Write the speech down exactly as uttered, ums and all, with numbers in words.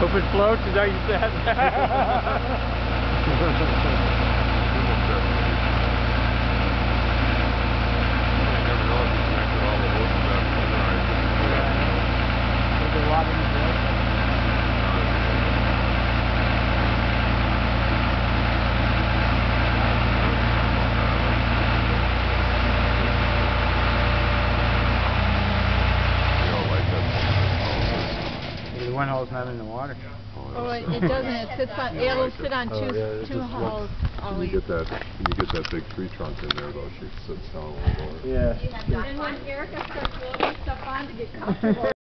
Hope it floats, is that what you said? The one hole's not in the water. Oh, it, it doesn't. It sits on. It'll sit on two oh, yeah, two holes. When you get that, when you get that big tree trunk in there, though, she sits down a little lower. Yeah. And when Erica starts loading stuff on to get comfortable.